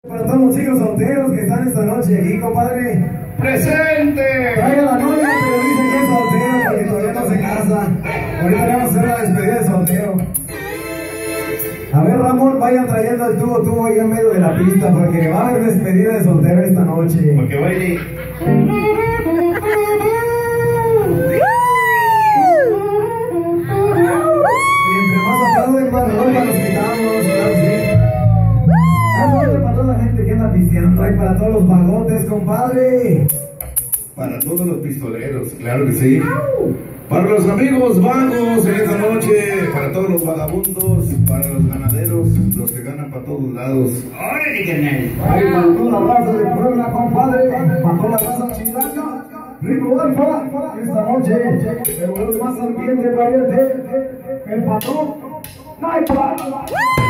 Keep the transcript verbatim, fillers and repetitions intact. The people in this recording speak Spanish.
Para todos los chicos solteros que están esta noche aquí, compadre. ¡Presente! Traiga la novia, pero dice que es soltero porque todavía no se casa. Ahorita le vamos a hacer la despedida de soltero. A ver, Ramón, vayan trayendo el tubo, tubo ahí en medio de la pista porque va a haber despedida de soltero esta noche. Porque baile. Y entre más aplauden, más ropa nos quitamos, claro, sí. Para toda la gente que anda pisteando, y para todos los vagotes, compadre. Para todos los pistoleros, claro que sí. Para los amigos vagos en esta noche, para todos los vagabundos, para los ganaderos, los que ganan para todos lados. ¡Órale, carnal! Ay, para toda la raza de Puebla, compadre, para toda la raza chilanga. Rico Alfa, esta noche, el más ambiente, pariente, el patrón, no hay para.